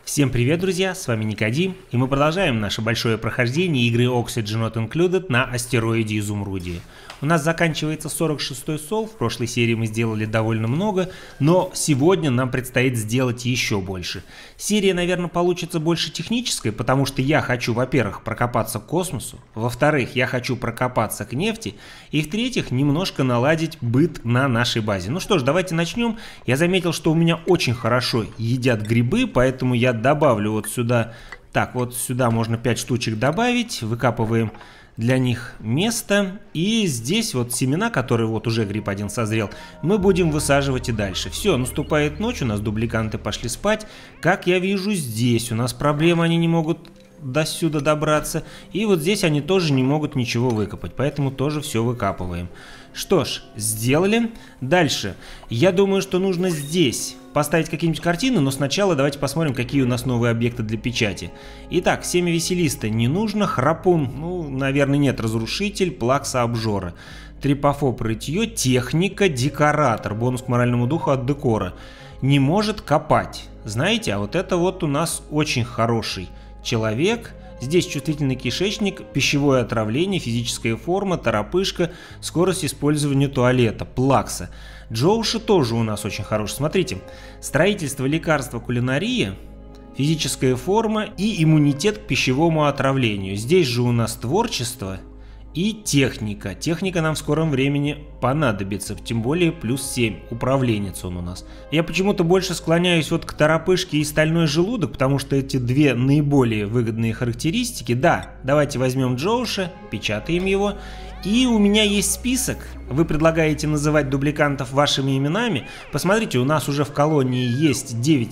Всем привет, друзья, с вами Никодим, и мы продолжаем наше большое прохождение игры Oxygen Not Included на астероиде Изумрудии. У нас заканчивается 46-й сол, в прошлой серии мы сделали довольно много, но сегодня нам предстоит сделать еще больше. Серия, наверное, получится больше технической, потому что я хочу, во-первых, прокопаться к космосу, во-вторых, я хочу прокопаться к нефти, и в-третьих, немножко наладить быт на нашей базе. Ну что ж, давайте начнем. Я заметил, что у меня очень хорошо едят грибы, поэтому я добавлю вот сюда, так, вот сюда можно 5 штучек добавить, выкапываем для них место, и здесь вот семена, которые вот уже гриб один созрел, мы будем высаживать и дальше. Все, наступает ночь, у нас дубликанты пошли спать. Как я вижу, здесь у нас проблемы, они не могут до сюда добраться, и вот здесь они тоже не могут ничего выкопать, поэтому тоже все выкапываем. Что ж, сделали. Дальше, я думаю, что нужно здесь поставить какие-нибудь картины, но сначала давайте посмотрим, какие у нас новые объекты для печати. Итак, семя веселиста не нужно, храпун, ну, наверное, нет, разрушитель, плакса обжора, трипофоб рытье, техника, декоратор, бонус к моральному духу от декора. Не может копать. Знаете, а вот это вот у нас очень хороший человек. Здесь чувствительный кишечник, пищевое отравление, физическая форма, торопышка, скорость использования туалета, плакса. Джоуши тоже у нас очень хороший. Смотрите, строительство, лекарства, кулинария, физическая форма и иммунитет к пищевому отравлению. Здесь же у нас творчество и техника. Техника нам в скором времени понадобится, тем более плюс 7, управленец он у нас. Я почему-то больше склоняюсь вот к торопышке и стальной желудок, потому что эти две наиболее выгодные характеристики. Да, давайте возьмем Джоуша, печатаем его. И у меня есть список, вы предлагаете называть дубликантов вашими именами. Посмотрите, у нас уже в колонии есть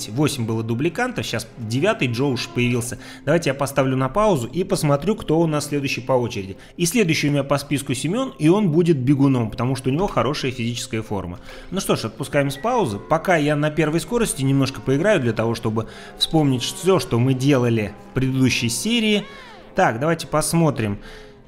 8 было дубликантов, сейчас 9-й Джоуш появился. Давайте я поставлю на паузу и посмотрю, кто у нас следующий по очереди. И следующий у меня по списку Семен, и он будет бегуном, потому что у него хорошая физическая форма. Ну что ж, отпускаем с паузы. Пока я на первой скорости немножко поиграю, для того, чтобы вспомнить все, что мы делали в предыдущей серии. Так, давайте посмотрим.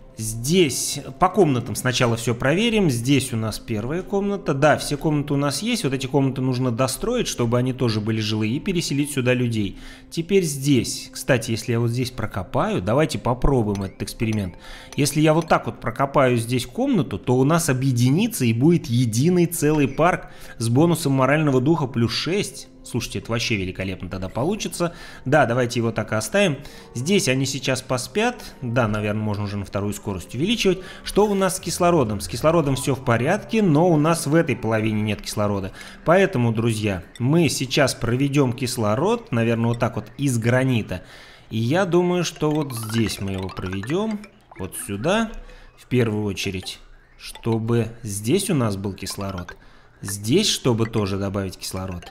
Здесь по комнатам сначала все проверим. Здесь у нас первая комната. Да, все комнаты у нас есть. Вот эти комнаты нужно достроить, чтобы они тоже были жилые, и переселить сюда людей. Теперь здесь. Кстати, если я вот здесь прокопаю, давайте попробуем этот эксперимент. Если я вот так вот прокопаю здесь комнату, то у нас объединится и будет единый целый парк с бонусом морального духа плюс 6. Слушайте, это вообще великолепно тогда получится. Да, давайте его так и оставим. Здесь они сейчас поспят. Да, наверное, можно уже на вторую скорость увеличивать. Что у нас с кислородом? С кислородом все в порядке, но у нас в этой половине нет кислорода. Поэтому, друзья, мы сейчас проведем кислород, наверное, вот так вот из гранита. И я думаю, что вот здесь мы его проведем. Вот сюда, в первую очередь, чтобы здесь у нас был кислород. Здесь, чтобы тоже добавить кислород.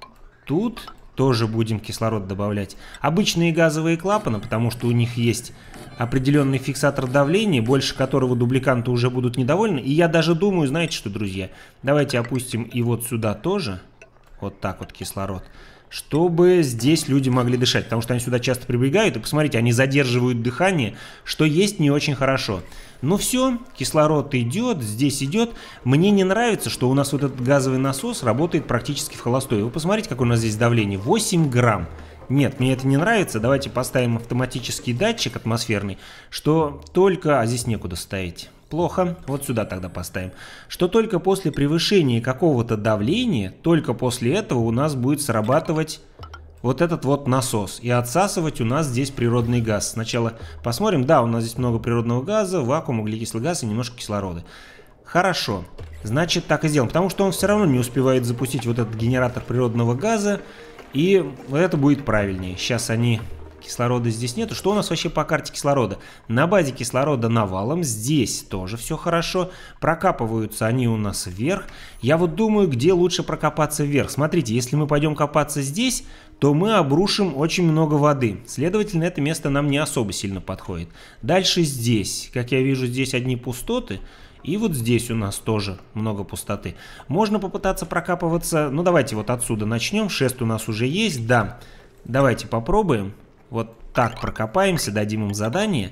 Тут тоже будем кислород добавлять. Обычные газовые клапаны, потому что у них есть определенный фиксатор давления, больше которого дубликанты уже будут недовольны. И я даже думаю, знаете что, друзья, давайте опустим и вот сюда тоже, вот так вот кислород, чтобы здесь люди могли дышать, потому что они сюда часто прибегают, и посмотрите, они задерживают дыхание, что есть не очень хорошо. Ну все, кислород идет, здесь идет. Мне не нравится, что у нас вот этот газовый насос работает практически в холостой. Вы посмотрите, какое у нас здесь давление, 8 грамм. Нет, мне это не нравится, давайте поставим автоматический датчик атмосферный, что только... А здесь некуда ставить. Плохо, вот сюда тогда поставим. Что только после превышения какого-то давления, только после этого у нас будет срабатывать вот этот вот насос. И отсасывать у нас здесь природный газ. Сначала посмотрим. Да, у нас здесь много природного газа, вакуум, углекислый газ и немножко кислорода. Хорошо. Значит, так и сделаем. Потому что он все равно не успевает запустить вот этот генератор природного газа. И это будет правильнее. Сейчас они... Кислорода здесь нету. Что у нас вообще по карте кислорода? На базе кислорода навалом. Здесь тоже все хорошо. Прокапываются они у нас вверх. Я вот думаю, где лучше прокопаться вверх. Смотрите, если мы пойдем копаться здесь, то мы обрушим очень много воды. Следовательно, это место нам не особо сильно подходит. Дальше здесь. Как я вижу, здесь одни пустоты. И вот здесь у нас тоже много пустоты. Можно попытаться прокапываться. Ну, давайте вот отсюда начнем. Шест у нас уже есть. Да, давайте попробуем. Вот так прокопаемся, дадим им задание.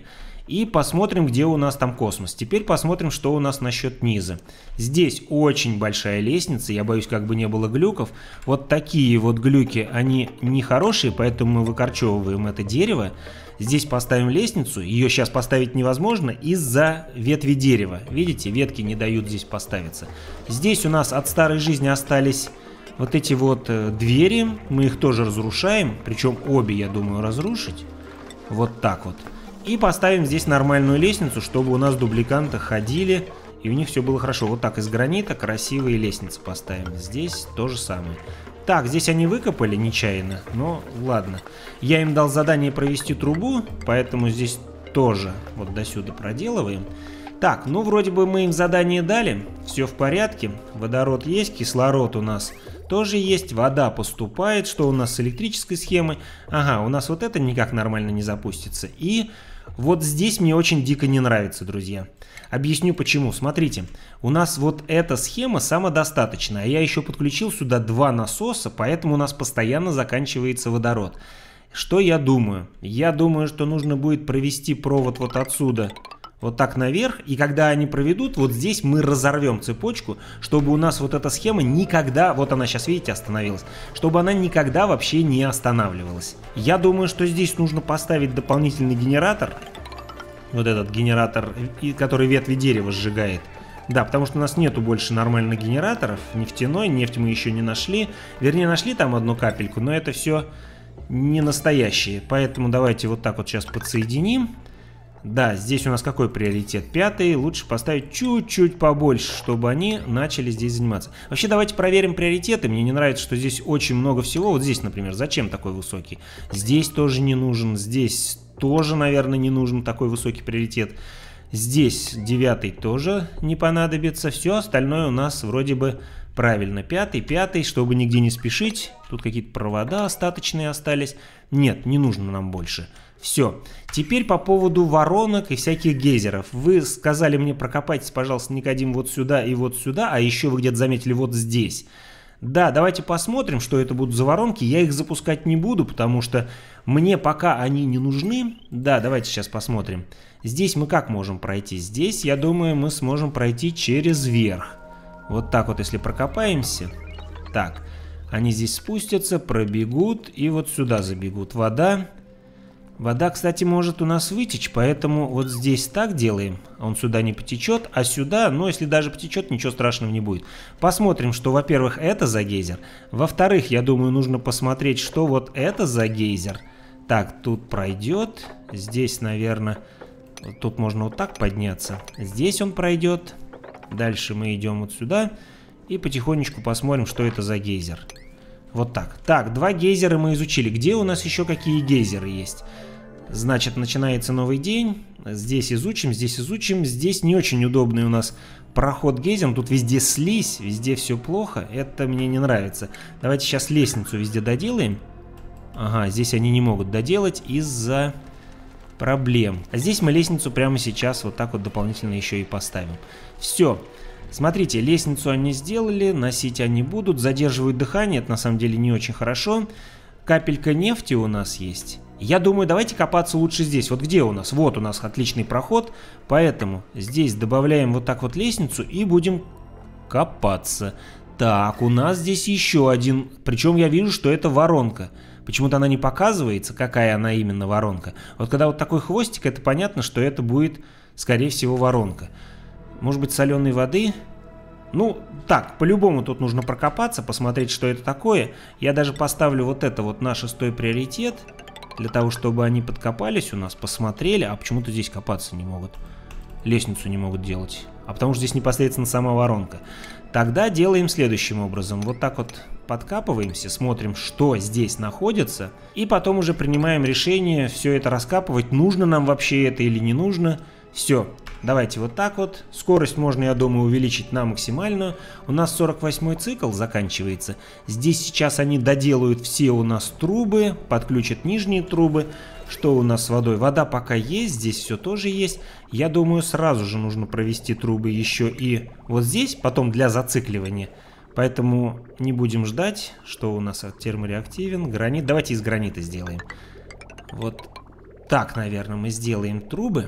И посмотрим, где у нас там космос. Теперь посмотрим, что у нас насчет низа. Здесь очень большая лестница, я боюсь, как бы не было глюков. Вот такие вот глюки, они нехорошие, поэтому мы выкорчевываем это дерево. Здесь поставим лестницу, ее сейчас поставить невозможно из-за ветви дерева. Видите, ветки не дают здесь поставиться. Здесь у нас от старой жизни остались вот эти вот двери, мы их тоже разрушаем, причем обе, я думаю, разрушить. Вот так вот. И поставим здесь нормальную лестницу, чтобы у нас дубликанты ходили, и у них все было хорошо. Вот так из гранита красивые лестницы поставим. Здесь то же самое. Так, здесь они выкопали нечаянно, но ладно. Я им дал задание провести трубу, поэтому здесь тоже вот до сюда проделываем. Так, ну вроде бы мы им задание дали, все в порядке. Водород есть, кислород у нас тоже есть, вода поступает. Что у нас с электрической схемой? Ага, у нас вот это никак нормально не запустится. И вот здесь мне очень дико не нравится, друзья. Объясню почему. Смотрите, у нас вот эта схема самодостаточная. Я еще подключил сюда 2 насоса, поэтому у нас постоянно заканчивается водород. Что я думаю? Я думаю, что нужно будет провести провод вот отсюда вот так наверх, и когда они проведут, вот здесь мы разорвем цепочку, чтобы у нас вот эта схема никогда, вот она сейчас, видите, остановилась, чтобы она никогда вообще не останавливалась. Я думаю, что здесь нужно поставить дополнительный генератор, вот этот генератор, который ветви дерева сжигает. Да, потому что у нас нету больше нормальных генераторов, нефтяной, нефть мы еще не нашли, вернее нашли там одну капельку, но это все не настоящие, поэтому давайте вот так вот сейчас подсоединим. Да, здесь у нас какой приоритет? 5-й. Лучше поставить чуть-чуть побольше, чтобы они начали здесь заниматься. Вообще, давайте проверим приоритеты. Мне не нравится, что здесь очень много всего. Вот здесь, например, зачем такой высокий? Здесь тоже не нужен. Здесь тоже, наверное, не нужен такой высокий приоритет. Здесь 9-й тоже не понадобится. Все остальное у нас вроде бы правильно. 5-й, чтобы нигде не спешить. Тут какие-то провода остаточные остались. Нет, не нужно нам больше. Все. Теперь по поводу воронок и всяких гейзеров. Вы сказали мне, прокопайтесь, пожалуйста, Никодим, вот сюда и вот сюда, а еще вы где-то заметили вот здесь. Да, давайте посмотрим, что это будут за воронки. Я их запускать не буду, потому что мне пока они не нужны. Да, давайте сейчас посмотрим. Здесь мы как можем пройти? Здесь, я думаю, мы сможем пройти через верх. Вот так вот, если прокопаемся. Так, они здесь спустятся, пробегут и вот сюда забегут. Вода. Вода, кстати, может у нас вытечь, поэтому вот здесь так делаем. Он сюда не потечет, а сюда, ну, если даже потечет, ничего страшного не будет. Посмотрим, что, во-первых, это за гейзер. Во-вторых, я думаю, нужно посмотреть, что вот это за гейзер. Так, тут пройдет. Здесь, наверное, тут можно вот так подняться. Здесь он пройдет. Дальше мы идем вот сюда. И потихонечку посмотрим, что это за гейзер. Вот так. Так, 2 гейзера мы изучили. Где у нас еще какие гейзеры есть? Значит, начинается новый день. Здесь изучим, здесь изучим. Здесь не очень удобный у нас проход гейзером. Тут везде слизь, везде все плохо. Это мне не нравится. Давайте сейчас лестницу везде доделаем. Ага, здесь они не могут доделать из-за проблем. А здесь мы лестницу прямо сейчас вот так вот дополнительно еще и поставим. Все. Смотрите, лестницу они сделали, носить они будут, задерживают дыхание, это на самом деле не очень хорошо. Капелька нефти у нас есть. Я думаю, давайте копаться лучше здесь. Вот где у нас? Вот у нас отличный проход, поэтому здесь добавляем вот так вот лестницу и будем копаться. Так, у нас здесь еще один, причем я вижу, что это воронка. Почему-то она не показывается, какая она именно воронка. Вот когда вот такой хвостик, это понятно, что это будет, скорее всего, воронка. Может быть, соленой воды? Ну, так, по-любому тут нужно прокопаться, посмотреть, что это такое. Я даже поставлю вот это вот на 6-й приоритет, для того, чтобы они подкопались у нас, посмотрели. А почему-то здесь копаться не могут. Лестницу не могут делать. А потому что здесь непосредственно сама воронка. Тогда делаем следующим образом. Вот так вот подкапываемся, смотрим, что здесь находится. И потом уже принимаем решение все это раскапывать. Нужно нам вообще это или не нужно. Все. Давайте вот так вот. Скорость можно, я думаю, увеличить на максимальную. У нас 48-й цикл заканчивается. Здесь сейчас они доделают все у нас трубы, подключат нижние трубы. Что у нас с водой? Вода пока есть, здесь все тоже есть. Я думаю, сразу же нужно провести трубы еще и вот здесь, потом для зацикливания. Поэтому не будем ждать, что у нас термореактивен. Гранит. Давайте из гранита сделаем. Вот так, наверное, мы сделаем трубы.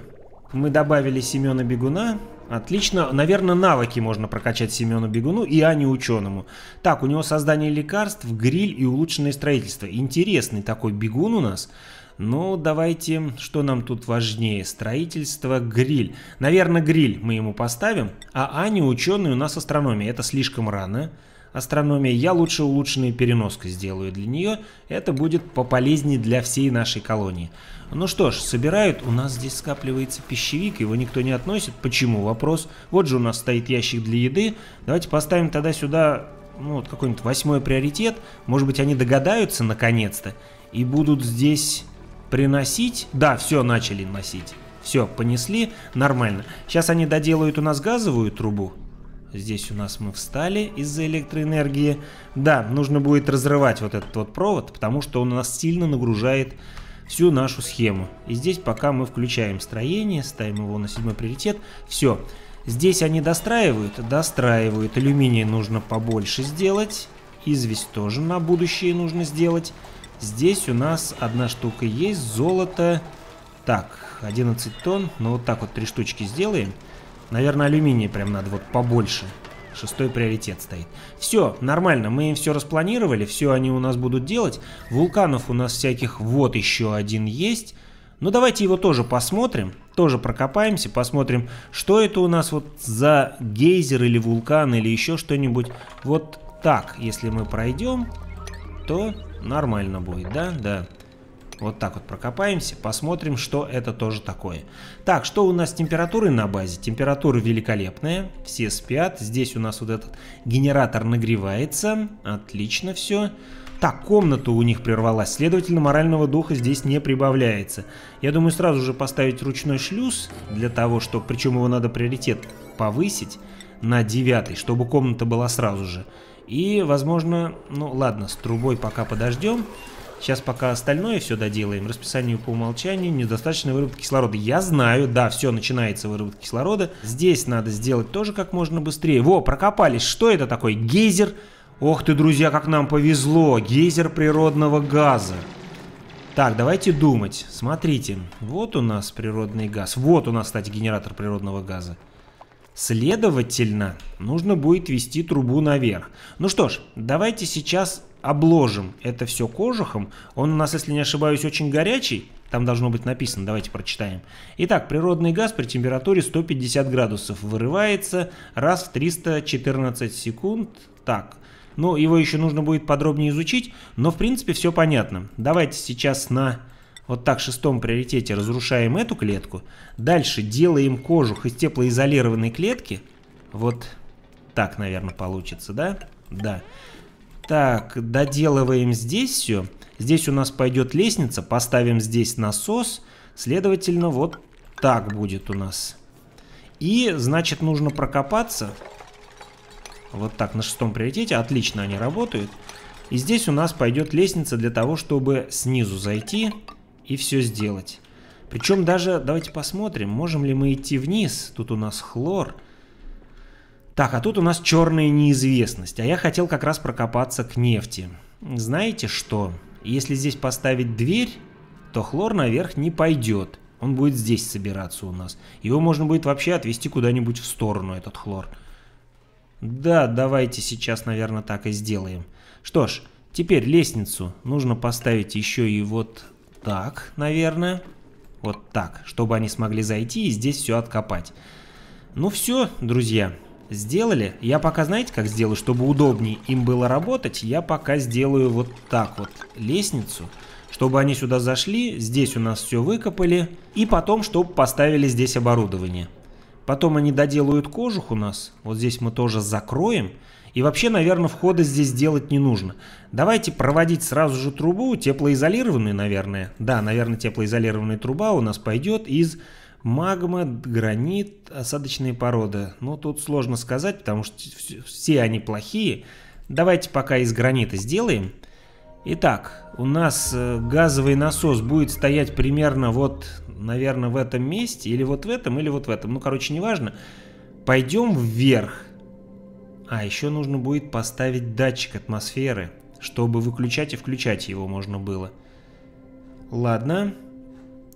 Мы добавили Семена Бегуна. Отлично. Наверное, навыки можно прокачать Семену Бегуну и Ане Ученому. Так, у него создание лекарств, гриль и улучшенное строительство. Интересный такой бегун у нас. Ну, давайте, что нам тут важнее? Строительство, гриль. Наверное, гриль мы ему поставим. А Ане Ученый у нас астрономия. Это слишком рано. Астрономия. Я лучше улучшенную переноску сделаю для нее. Это будет пополезнее для всей нашей колонии. Ну что ж, собирают. У нас здесь скапливается пищевик. Его никто не относит. Почему? Вопрос. Вот же у нас стоит ящик для еды. Давайте поставим тогда сюда, ну, вот какой-нибудь 8-й приоритет. Может быть, они догадаются наконец-то и будут здесь приносить. Да, все, начали носить. Все, понесли. Нормально. Сейчас они доделают у нас газовую трубу. Здесь у нас мы встали из-за электроэнергии. Да, нужно будет разрывать вот этот вот провод, потому что он у нас сильно нагружает всю нашу схему. И здесь пока мы включаем строение, ставим его на 7-й приоритет. Все. Здесь они достраивают. Достраивают. Алюминий нужно побольше сделать. Известь тоже на будущее нужно сделать. Здесь у нас одна штука есть. Золото. Так, 11 тонн. Ну вот так вот 3 штучки сделаем. Наверное, алюминия прям надо вот побольше. 6-й приоритет стоит. Все, нормально, мы им все распланировали, все они у нас будут делать. Вулканов у нас всяких вот еще один есть. Ну давайте его тоже посмотрим, тоже прокопаемся, посмотрим, что это у нас вот за гейзер или вулкан или еще что-нибудь. Вот так, если мы пройдем, то нормально будет, да? Да. Вот так вот прокопаемся, посмотрим, что это тоже такое. Так, что у нас с температурой на базе? Температура великолепная, все спят. Здесь у нас вот этот генератор нагревается. Отлично все. Так, комната у них прервалась, следовательно, морального духа здесь не прибавляется. Я думаю, сразу же поставить ручной шлюз, для того, чтобы, причем его надо приоритет повысить на 9-й, чтобы комната была сразу же. И, возможно, ну ладно, с трубой пока подождем. Сейчас пока остальное все доделаем. Расписанию по умолчанию, недостаточно выработки кислорода. Я знаю, да, все, начинается выработка кислорода. Здесь надо сделать тоже как можно быстрее. Во, прокопались. Что это такое? Гейзер. Ох ты, друзья, как нам повезло. Гейзер природного газа. Так, давайте думать. Смотрите, вот у нас природный газ. Вот у нас, кстати, генератор природного газа. Следовательно, нужно будет вести трубу наверх. Ну что ж, давайте сейчас обложим это все кожухом. Он у нас, если не ошибаюсь, очень горячий. Там должно быть написано, давайте прочитаем. Итак, природный газ при температуре 150 градусов вырывается раз в 314 секунд. Так, ну его еще нужно будет подробнее изучить, но в принципе все понятно. Давайте сейчас на вот так 6-м приоритете разрушаем эту клетку. Дальше делаем кожух из теплоизолированной клетки. Вот так, наверное, получится, да? Да. Так, доделываем здесь все. Здесь у нас пойдет лестница, поставим здесь насос. Следовательно, вот так будет у нас. И, значит, нужно прокопаться. Вот так, на 6-м приоритете. Отлично они работают. И здесь у нас пойдет лестница для того, чтобы снизу зайти и все сделать. Причем даже, давайте посмотрим, можем ли мы идти вниз. Тут у нас хлор. Так, а тут у нас черная неизвестность. А я хотел как раз прокопаться к нефти. Знаете что? Если здесь поставить дверь, то хлор наверх не пойдет. Он будет здесь собираться у нас. Его можно будет вообще отвезти куда-нибудь в сторону, этот хлор. Да, давайте сейчас, наверное, так и сделаем. Что ж, теперь лестницу нужно поставить еще и вот так, наверное. Вот так, чтобы они смогли зайти и здесь все откопать. Ну все, друзья. Сделали. Я пока, знаете, как сделаю, чтобы удобнее им было работать, я пока сделаю вот так вот лестницу, чтобы они сюда зашли, здесь у нас все выкопали, и потом, чтобы поставили здесь оборудование. Потом они доделают кожух у нас, вот здесь мы тоже закроем, и вообще, наверное, входа здесь делать не нужно. Давайте проводить сразу же трубу, теплоизолированную, наверное. Да, наверное, теплоизолированная труба у нас пойдет из магма, гранит, осадочные породы. Ну, тут сложно сказать, потому что все они плохие. Давайте пока из гранита сделаем. Итак, у нас газовый насос будет стоять примерно вот, наверное, в этом месте. Или вот в этом, или вот в этом. Ну, короче, неважно. Пойдем вверх. А, еще нужно будет поставить датчик атмосферы, чтобы выключать и включать его можно было. Ладно.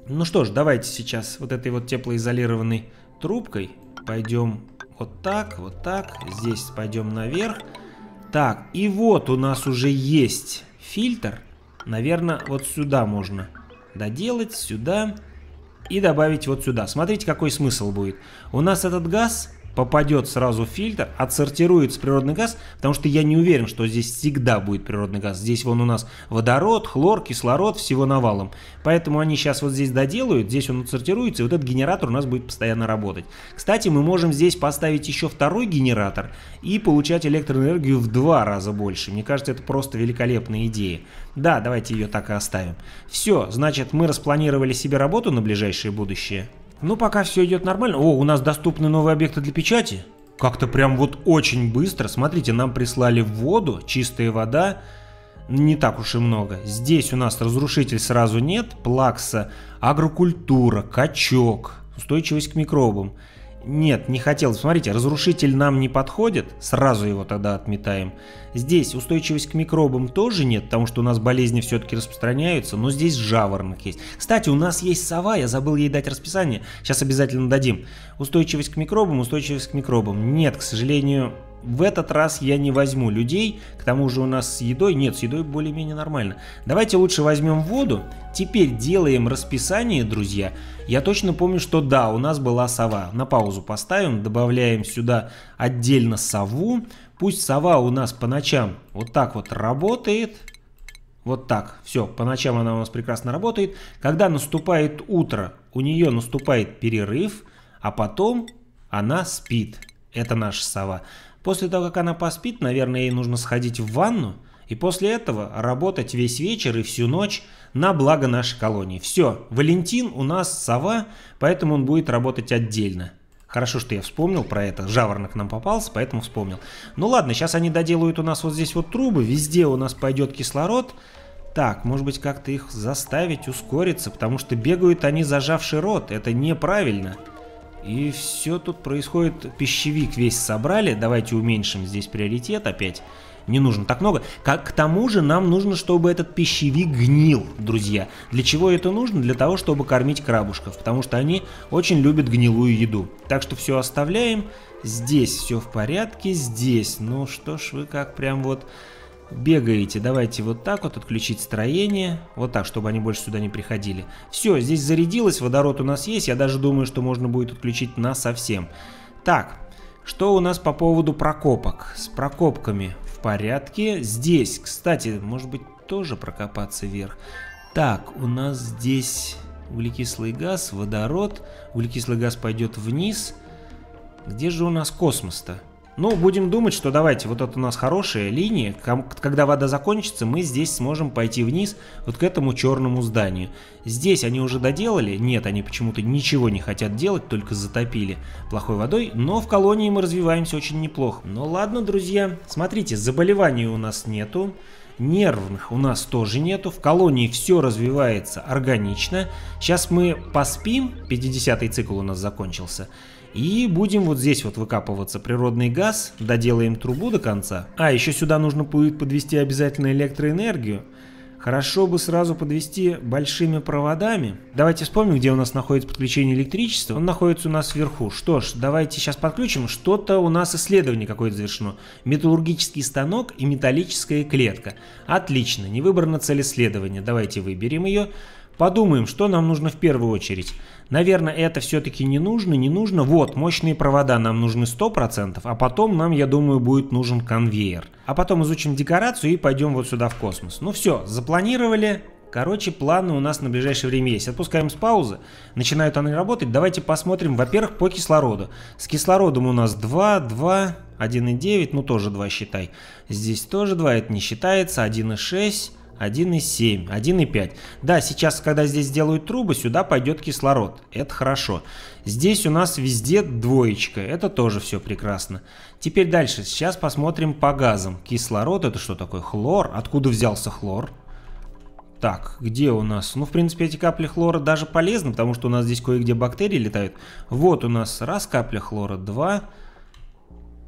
Ну что ж, давайте сейчас вот этой вот теплоизолированной трубкой пойдем вот так, здесь пойдем наверх. Так, и вот у нас уже есть фильтр. Наверное, вот сюда можно доделать, сюда и добавить вот сюда. Смотрите, какой смысл будет. У нас этот газ попадет сразу в фильтр, отсортируется природный газ, потому что я не уверен, что здесь всегда будет природный газ. Здесь вон у нас водород, хлор, кислород, всего навалом. Поэтому они сейчас вот здесь доделают, здесь он отсортируется, и вот этот генератор у нас будет постоянно работать. Кстати, мы можем здесь поставить еще второй генератор и получать электроэнергию в 2 раза больше. Мне кажется, это просто великолепная идея. Да, давайте ее так и оставим. Все, значит, мы распланировали себе работу на ближайшее будущее. Ну, пока все идет нормально. О, у нас доступны новые объекты для печати. Как-то прям вот очень быстро. Смотрите, нам прислали воду, чистая вода. Не так уж и много. Здесь у нас разрушитель сразу нет. Плакса, агрокультура, качок, устойчивость к микробам. Нет, не хотел. Смотрите, разрушитель нам не подходит. Сразу его тогда отметаем. Здесь устойчивость к микробам тоже нет, потому что у нас болезни все-таки распространяются. Но здесь жаворонок есть. Кстати, у нас есть сова. Я забыл ей дать расписание. Сейчас обязательно дадим. Устойчивость к микробам, устойчивость к микробам. Нет, к сожалению, в этот раз я не возьму людей. К тому же у нас с едой... Нет, с едой более-менее нормально. Давайте лучше возьмем воду. Теперь делаем расписание, друзья. Я точно помню, что да, у нас была сова. На паузу поставим, добавляем сюда отдельно сову. Пусть сова у нас по ночам вот так вот работает. Вот так. Все, по ночам она у нас прекрасно работает. Когда наступает утро, у нее наступает перерыв, а потом она спит. Это наша сова. После того, как она поспит, наверное, ей нужно сходить в ванну. И после этого работать весь вечер и всю ночь на благо нашей колонии. Все, Валентин у нас сова, поэтому он будет работать отдельно. Хорошо, что я вспомнил про это. Жаворонок нам попался, поэтому вспомнил. Ну ладно, сейчас они доделают у нас вот здесь вот трубы. Везде у нас пойдет кислород. Так, может быть, как-то их заставить ускориться, потому что бегают они зажавший рот. Это неправильно. И все тут происходит. Пищевик весь собрали. Давайте уменьшим здесь приоритет опять. Не нужно так много. К тому же нам нужно, чтобы этот пищевик гнил, друзья. Для чего это нужно? Для того, чтобы кормить крабушков. Потому что они очень любят гнилую еду. Так что все оставляем. Здесь все в порядке. Здесь. Ну что ж вы как прям вот бегаете. Давайте вот так вот отключить строение. Вот так, чтобы они больше сюда не приходили. Все, здесь зарядилось. Водород у нас есть. Я даже думаю, что можно будет отключить насовсем. Так, что у нас по поводу прокопок? С прокопками в порядке. Здесь, кстати, может быть, тоже прокопаться вверх. Так, у нас здесь углекислый газ, водород. Углекислый газ пойдет вниз. Где же у нас космос-то? Ну, будем думать, что давайте, вот это у нас хорошая линия. Когда вода закончится, мы здесь сможем пойти вниз, вот к этому черному зданию. Здесь они уже доделали? Нет, они почему-то ничего не хотят делать, только затопили плохой водой. Но в колонии мы развиваемся очень неплохо. Ну ладно, друзья, смотрите, заболеваний у нас нету. Нервных у нас тоже нету. В колонии все развивается органично. Сейчас мы поспим, 50-й цикл у нас закончился. И будем вот здесь вот выкапываться природный газ, доделаем трубу до конца. А, еще сюда нужно будет подвести обязательно электроэнергию. Хорошо бы сразу подвести большими проводами. Давайте вспомним, где у нас находится подключение электричества. Он находится у нас вверху. Что ж, давайте сейчас подключим. Что-то у нас исследование какое-то завершено. Металлургический станок и металлическая клетка. Отлично, не выбрана цель исследования. Давайте выберем ее. Подумаем, что нам нужно в первую очередь. Наверное, это все-таки не нужно. Вот, мощные провода нам нужны 100%, а потом нам, я думаю, будет нужен конвейер. А потом изучим декорацию и пойдем вот сюда в космос. Ну все, запланировали. Короче, планы у нас на ближайшее время есть. Отпускаем с паузы, начинают они работать. Давайте посмотрим, во-первых, по кислороду. С кислородом у нас 2, 1,9, ну тоже 2 считай. Здесь тоже 2, это не считается, 1,6. 1,7, 1,5. Да, сейчас, когда здесь делают трубы, сюда пойдет кислород. Это хорошо. Здесь у нас везде двоечка. Это тоже все прекрасно. Теперь дальше. Сейчас посмотрим по газам. Кислород, это что такое? Хлор. Откуда взялся хлор? Так, где у нас? Ну, в принципе, эти капли хлора даже полезны, потому что у нас здесь кое-где бактерии летают. Вот у нас раз капля хлора, 2.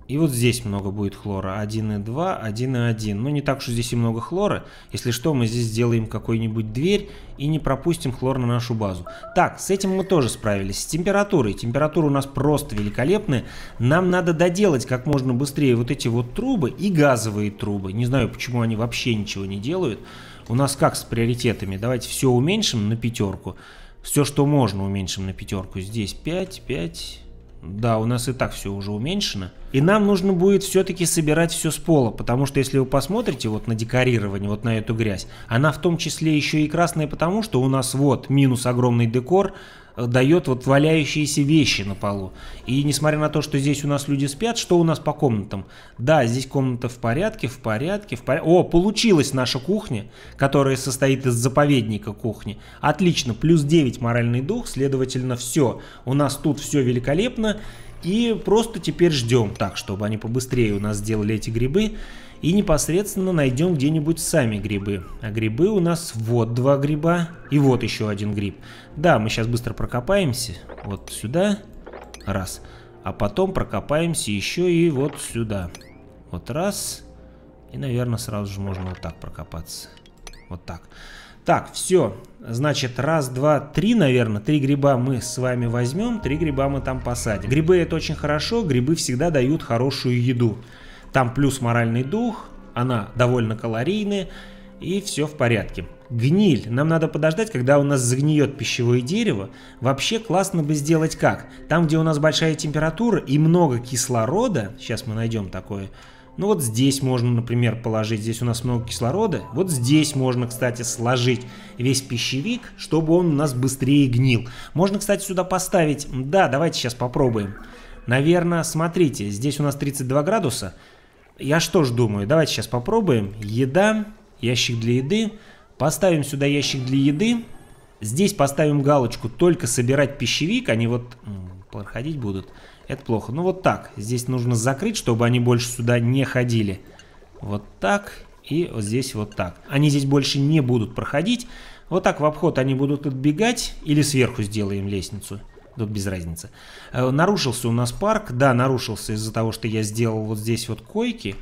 И вот здесь много будет хлора. 1,2, 1,1. Ну, не так уж здесь и много хлора. Если что, мы здесь сделаем какую-нибудь дверь и не пропустим хлор на нашу базу. Так, с этим мы тоже справились. С температурой. Температура у нас просто великолепная. Нам надо доделать как можно быстрее вот эти вот трубы и газовые трубы. Не знаю, почему они вообще ничего не делают. У нас как с приоритетами? Давайте все уменьшим на 5. Все, что можно, уменьшим на 5. Здесь 5, 5... Да, у нас и так все уже уменьшено. И нам нужно будет все-таки собирать все с пола, потому что если вы посмотрите вот на декорирование, вот на эту грязь, она в том числе еще и красная, потому что у нас вот минус огромный декор дает вот валяющиеся вещи на полу. И несмотря на то, что здесь у нас люди спят, что у нас по комнатам? Да, здесь комната в порядке, в порядке, в порядке. О, получилась наша кухня, которая состоит из заповедника кухни. Отлично, плюс 9 моральный дух, следовательно, все. У нас тут все великолепно. И просто теперь ждем так, чтобы они побыстрее у нас сделали эти грибы. И непосредственно найдем где-нибудь сами грибы. А грибы у нас вот 2 гриба и вот еще 1 гриб. Да, мы сейчас быстро прокопаемся. Вот сюда. Раз. А потом прокопаемся еще и вот сюда. Вот раз. И, наверное, сразу же можно вот так прокопаться. Вот так. Так, все. Значит, раз, два, 3, наверное. 3 гриба мы с вами возьмем. 3 гриба мы там посадим. Грибы — это очень хорошо. Грибы всегда дают хорошую еду. Там плюс моральный дух, она довольно калорийная, и все в порядке. Гниль. Нам надо подождать, когда у нас загниет пищевое дерево. Вообще классно бы сделать как? Там, где у нас большая температура и много кислорода, сейчас мы найдем такое, ну вот здесь можно, например, положить, здесь у нас много кислорода, вот здесь можно, кстати, сложить весь пищевик, чтобы он у нас быстрее гнил. Можно, кстати, сюда поставить, да, давайте сейчас попробуем. Наверное, смотрите, здесь у нас 32 градуса. Я что ж думаю, давайте сейчас попробуем. Еда, ящик для еды. Поставим сюда ящик для еды. Здесь поставим галочку «Только собирать пищевик». Они вот проходить будут. Это плохо. Ну вот так. Здесь нужно закрыть, чтобы они больше сюда не ходили. Вот так и вот здесь вот так. Они здесь больше не будут проходить. Вот так в обход они будут отбегать. Или сверху сделаем лестницу. Тут без разницы. Нарушился у нас парк. Да, нарушился из-за того, что я сделал вот здесь вот койки.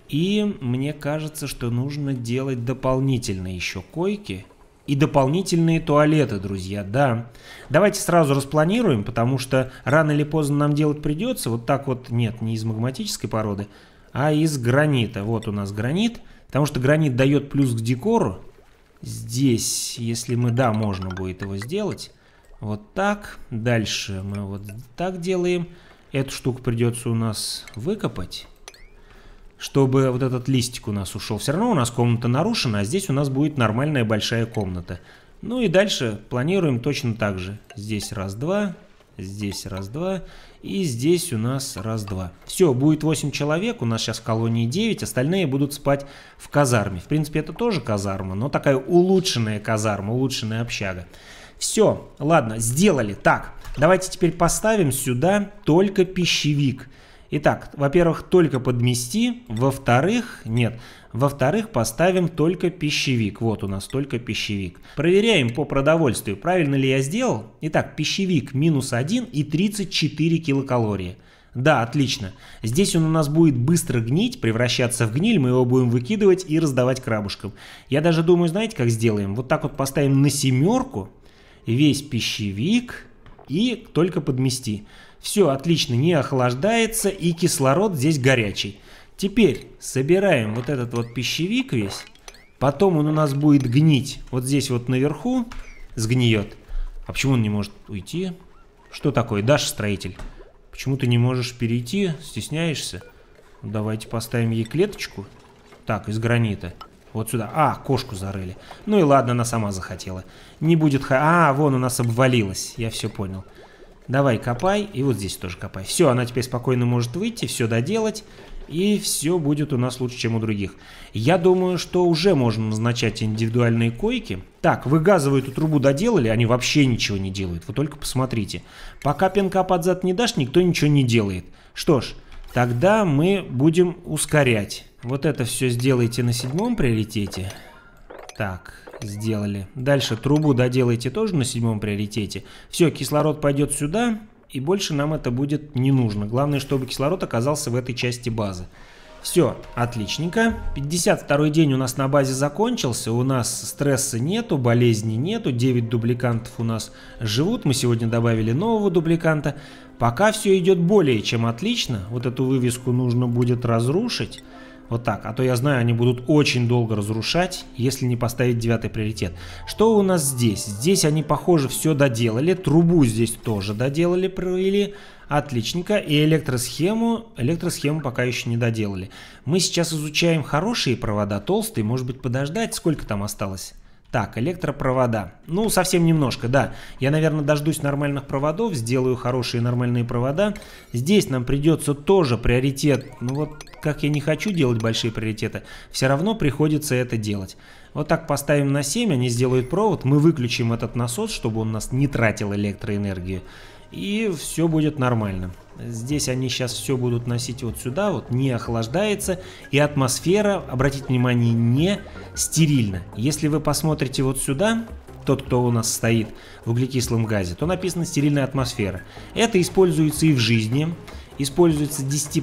И мне кажется, что нужно делать дополнительно еще койки. И дополнительные туалеты, друзья, да. Давайте сразу распланируем, потому что рано или поздно нам делать придется. Вот так вот, нет, не из магматической породы, а из гранита. Вот у нас гранит. Потому что гранит дает плюс к декору. Здесь, если мы, да, можно будет его сделать. Вот так. Дальше мы вот так делаем. Эту штуку придется у нас выкопать, чтобы вот этот листик у нас ушел. Все равно у нас комната нарушена, а здесь у нас будет нормальная большая комната. Ну и дальше планируем точно так же. Здесь раз-два, здесь раз-два, и здесь у нас раз-два. Все, будет 8 человек, у нас сейчас в колонии 9, остальные будут спать в казарме. В принципе, это тоже казарма, но такая улучшенная казарма, улучшенная общага. Все, ладно, сделали. Так, давайте теперь поставим сюда только пищевик. Итак, во-первых, только подмести, во-вторых, нет, во-вторых, поставим только пищевик. Вот у нас только пищевик. Проверяем по продовольствию, правильно ли я сделал. Итак, пищевик минус 1 и 34 килокалории. Да, отлично. Здесь он у нас будет быстро гнить, превращаться в гниль, мы его будем выкидывать и раздавать крабушкам. Я даже думаю, знаете, как сделаем? Вот так вот поставим на 7 весь пищевик и только подмести. Все, отлично, не охлаждается и кислород здесь горячий. Теперь собираем вот этот вот пищевик весь. Потом он у нас будет гнить. Вот здесь вот наверху сгниет. А почему он не может уйти? Что такое, Даша, строитель? Почему ты не можешь перейти? Стесняешься? Давайте поставим ей клеточку. Так, из гранита. Вот сюда. А, кошку зарыли. Ну и ладно, она сама захотела. Не будет... А, вон у нас обвалилось. Я все понял. Давай копай, и вот здесь тоже копай. Все, она теперь спокойно может выйти, все доделать, и все будет у нас лучше, чем у других. Я думаю, что уже можно назначать индивидуальные койки. Так, вы газовую эту трубу доделали, они вообще ничего не делают. Вы только посмотрите. Пока пинка под зад не дашь, никто ничего не делает. Что ж, тогда мы будем ускорять. Вот это все сделайте на 7-м приоритете. Так, сделали. Дальше трубу доделайте тоже на 7-м приоритете. Все, кислород пойдет сюда. и больше нам это будет не нужно. Главное, чтобы кислород оказался в этой части базы. Все, отличненько. 52-й день у нас на базе закончился, у нас стресса нету, болезни нету, 9 дубликантов у нас живут, мы сегодня добавили нового дубликанта. Пока все идет более чем отлично, вот эту вывеску нужно будет разрушить. Вот так, а то я знаю, они будут очень долго разрушать, если не поставить 9-й приоритет. Что у нас здесь? Здесь они, похоже, все доделали, трубу здесь тоже доделали, провели. Отличненько. И электросхему пока еще не доделали. Мы сейчас изучаем хорошие провода, толстые, может быть подождать, сколько там осталось? Так, электропровода. Ну, совсем немножко, да. Я, наверное, дождусь нормальных проводов, сделаю хорошие нормальные провода. Здесь нам придется тоже приоритет. Ну вот, как я не хочу делать большие приоритеты, все равно приходится это делать. Вот так поставим на 7, они сделают провод. Мы выключим этот насос, чтобы он у нас не тратил электроэнергию. И все будет нормально. Здесь они сейчас все будут носить вот сюда, вот не охлаждается. И атмосфера, обратите внимание, не стерильна. Если вы посмотрите вот сюда, тот, кто у нас стоит в углекислом газе, то написано стерильная атмосфера. Это используется и в жизни. Используется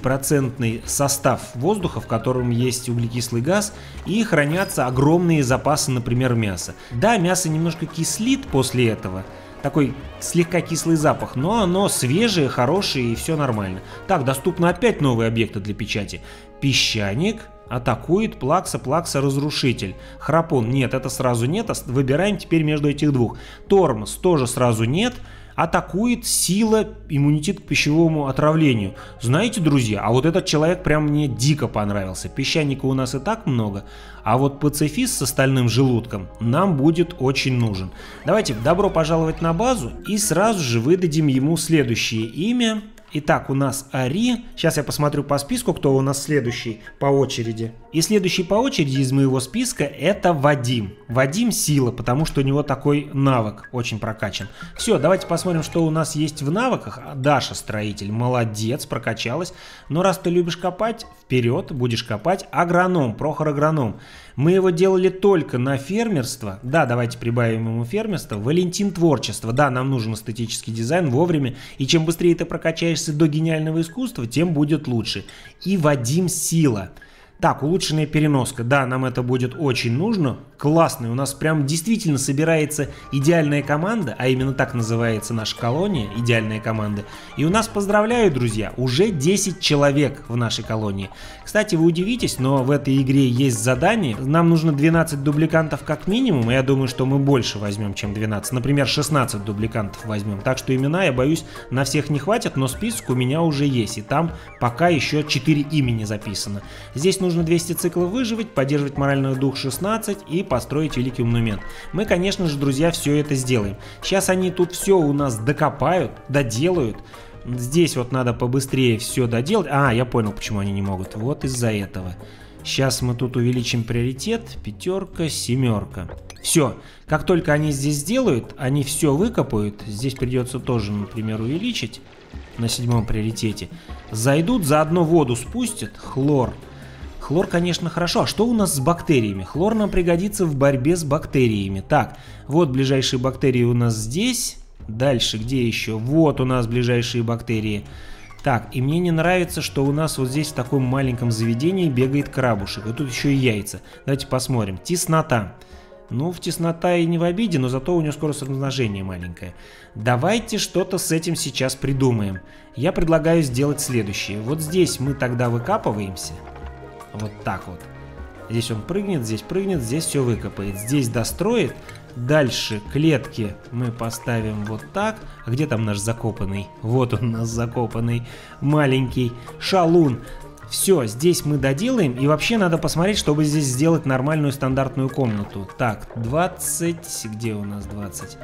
10% состав воздуха, в котором есть углекислый газ, и хранятся огромные запасы, например, мяса. Да, мясо немножко кислит после этого. Такой слегка кислый запах, но оно свежее, хорошее и все нормально. Так, доступны опять новые объекты для печати. Песчаник атакует Плакса, разрушитель. Храпун, нет, это сразу нет. Выбираем теперь между этих двух. Тормоз тоже сразу нет. Атакует сила, иммунитет к пищевому отравлению. Знаете, друзья, а вот этот человек прям мне дико понравился. Песчаника у нас и так много, а вот пацифист с стальным желудком нам будет очень нужен. Давайте добро пожаловать на базу и сразу же выдадим ему следующее имя. Итак, у нас Ари. Сейчас я посмотрю по списку, кто у нас следующий по очереди. И следующий по очереди из моего списка это Вадим. Вадим сила, потому что у него такой навык очень прокачан. Все, давайте посмотрим, что у нас есть в навыках. Даша строитель, молодец, прокачалась. Но раз ты любишь копать, вперед, будешь копать. Агроном, Прохор агроном. Мы его делали только на фермерство. Да, давайте прибавим ему фермерство. Валентин творчество. Да, нам нужен эстетический дизайн вовремя. И чем быстрее ты прокачаешься до гениального искусства, тем будет лучше. И Вадим сила. Так, улучшенная переноска. Да, нам это будет очень нужно. Классный. У нас прям действительно собирается идеальная команда, а именно так называется наша колония, идеальная команда. И у нас, поздравляю, друзья, уже 10 человек в нашей колонии. Кстати, вы удивитесь, но в этой игре есть задание. Нам нужно 12 дубликантов как минимум, и я думаю, что мы больше возьмем, чем 12. Например, 16 дубликантов возьмем. Так что имена, я боюсь, на всех не хватит, но список у меня уже есть. И там пока еще 4 имени записано. Здесь нужно 200 циклов выживать, поддерживать моральный дух 16 и построить великий монумент. Мы, конечно же, друзья, все это сделаем. Сейчас они тут все у нас докопают, доделают. Здесь вот надо побыстрее все доделать. А, я понял, почему они не могут. Вот из-за этого. Сейчас мы тут увеличим приоритет. 5, 7. Все. Как только они здесь сделают, они все выкопают. Здесь придется тоже, например, увеличить на 7 приоритете. Зайдут, заодно воду спустят. Хлор. Хлор, конечно, хорошо. А что у нас с бактериями? Хлор нам пригодится в борьбе с бактериями. Так, вот ближайшие бактерии у нас здесь. Дальше, где еще? Вот у нас ближайшие бактерии. Так, и мне не нравится, что у нас вот здесь в таком маленьком заведении бегает крабушек. И тут еще и яйца. Давайте посмотрим. Теснота. Ну, в теснота и не в обиде, но зато у нее скорость размножения маленькая. Давайте что-то с этим сейчас придумаем. Я предлагаю сделать следующее. Вот здесь мы тогда выкапываемся. Вот так вот. Здесь он прыгнет, здесь все выкопает. Здесь достроит. Дальше клетки мы поставим вот так. А где там наш закопанный? Вот он у нас закопанный. Маленький шалун. Все, здесь мы доделаем. И вообще надо посмотреть, чтобы здесь сделать нормальную стандартную комнату. Так, 20. Где у нас 20?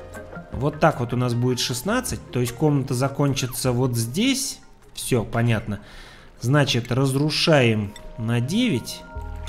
Вот так вот у нас будет 16. То есть комната закончится вот здесь. Все, понятно. Значит, разрушаем на 9.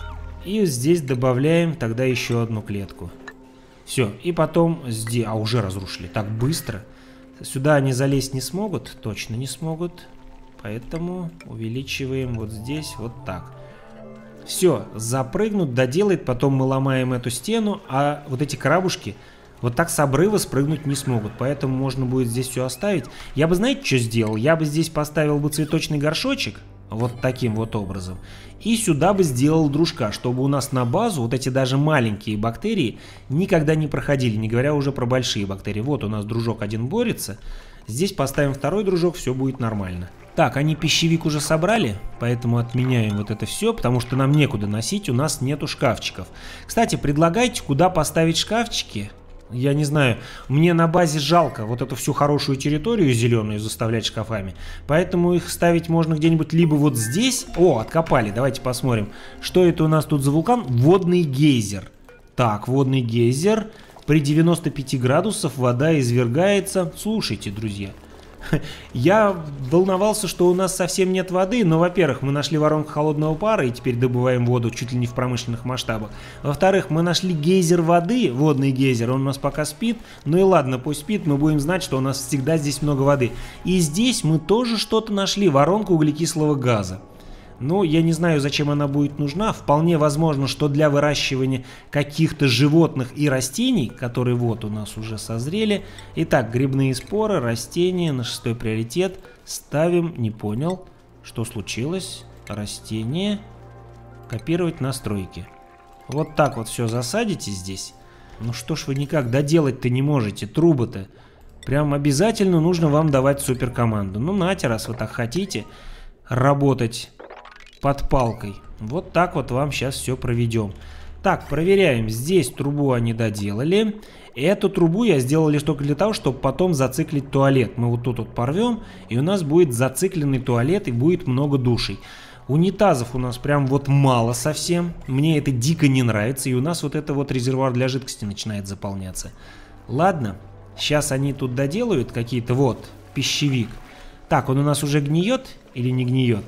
И здесь добавляем тогда еще одну клетку. Все, и потом здесь... А, уже разрушили. Так быстро. Сюда они залезть не смогут. Точно не смогут. Поэтому увеличиваем вот здесь вот так. Все, запрыгнут, доделает. Потом мы ломаем эту стену. А вот эти крабушки Вот так с обрыва спрыгнуть не смогут, поэтому можно будет здесь все оставить. Я бы, знаете, что сделал? Я бы здесь поставил бы цветочный горшочек, вот таким вот образом. И сюда бы сделал дружка, чтобы у нас на базу вот эти даже маленькие бактерии никогда не проходили, не говоря уже про большие бактерии. Вот у нас дружок один борется. Здесь поставим второй дружок, все будет нормально. Так, они пищевик уже собрали, поэтому отменяем вот это все, потому что нам некуда носить, у нас нету шкафчиков. Кстати, предлагайте, куда поставить шкафчики. Я не знаю, мне на базе жалко вот эту всю хорошую территорию зеленую заставлять шкафами, поэтому их ставить можно где-нибудь либо вот здесь. О, откопали, давайте посмотрим, что это у нас тут за вулкан. Водный гейзер. Так, водный гейзер, при 95 градусах вода извергается. Слушайте, друзья, я волновался, что у нас совсем нет воды, но, во-первых, мы нашли воронку холодного пара и теперь добываем воду чуть ли не в промышленных масштабах. Во-вторых, мы нашли гейзер воды, водный гейзер, он у нас пока спит, ну и ладно, пусть спит, мы будем знать, что у нас всегда здесь много воды. И здесь мы тоже что-то нашли, воронку углекислого газа. Ну, я не знаю, зачем она будет нужна. Вполне возможно, что для выращивания каких-то животных и растений, которые вот у нас уже созрели. Итак, грибные споры, растения на 6-й приоритет. Ставим, не понял, что случилось. Растения. Копировать настройки. Вот так вот все засадите здесь. Ну что ж вы никак доделать-то не можете, трубы-то. Прям обязательно нужно вам давать суперкоманду. Ну, нате, раз вы так хотите работать под палкой. Вот так вот вам сейчас все проведем. Так, проверяем. Здесь трубу они доделали. Эту трубу я сделал лишь только для того, чтобы потом зациклить туалет. Мы вот тут вот порвем, и у нас будет зацикленный туалет, и будет много душей. Унитазов у нас прям вот мало совсем. Мне это дико не нравится, и у нас вот это вот резервуар для жидкости начинает заполняться. Ладно, сейчас они тут доделают какие-то, вот, пищевик. Так, он у нас уже гниет или не гниет?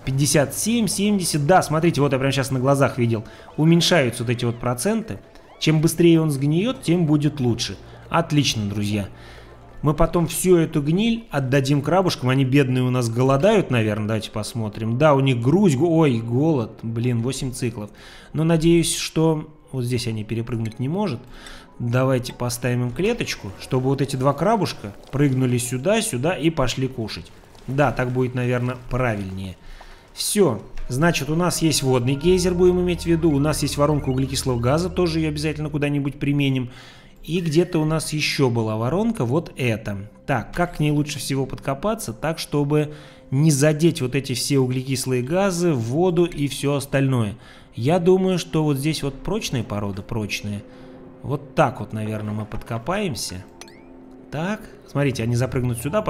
57, 70, да, смотрите, вот я прямо сейчас на глазах видел, уменьшаются вот эти вот проценты. Чем быстрее он сгниет, тем будет лучше. Отлично, друзья. Мы потом всю эту гниль отдадим крабушкам, они бедные у нас голодают, наверное, давайте посмотрим. Да, у них грудь, ой, голод, блин, 8 циклов. Но надеюсь, что вот здесь они перепрыгнуть не может. Давайте поставим им клеточку, чтобы вот эти два крабушка прыгнули сюда, сюда и пошли кушать. Да, так будет, наверное, правильнее. Все, значит, у нас есть водный гейзер, будем иметь в виду, у нас есть воронка углекислого газа, тоже ее обязательно куда-нибудь применим. И где-то у нас еще была воронка, вот эта. Так, как к ней лучше всего подкопаться, так, чтобы не задеть вот эти все углекислые газы, воду и все остальное. Я думаю, что вот здесь вот прочная порода, прочная. Вот так вот, наверное, мы подкопаемся. Так, смотрите, они запрыгнут сюда,